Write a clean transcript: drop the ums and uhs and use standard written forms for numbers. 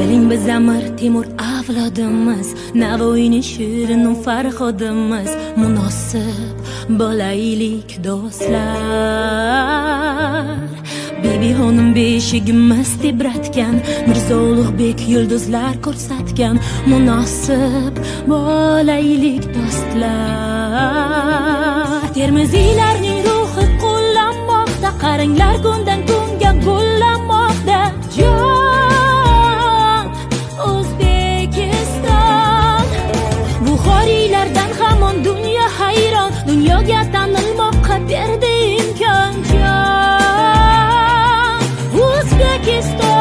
Keling biz Amir Temur avlodimiz, Navoiyning shirin farhodimiz, munosib bo'laylik do'stlar. Bibi xonim beshigimiz tebratgan, Mirzo Ulug'bek yulduzlar ko'rsatgan, munosib bo'laylik do'stlar. Termiziylarning ruhi qo'llanmoqda, qaranglar kundan kunga gullanmoqda. Jon O'zbekiston, Buxoriylardan hamon dunyo hayron, dunyoga tanilmoqqa berdi imkon. Jon O'zbekiston.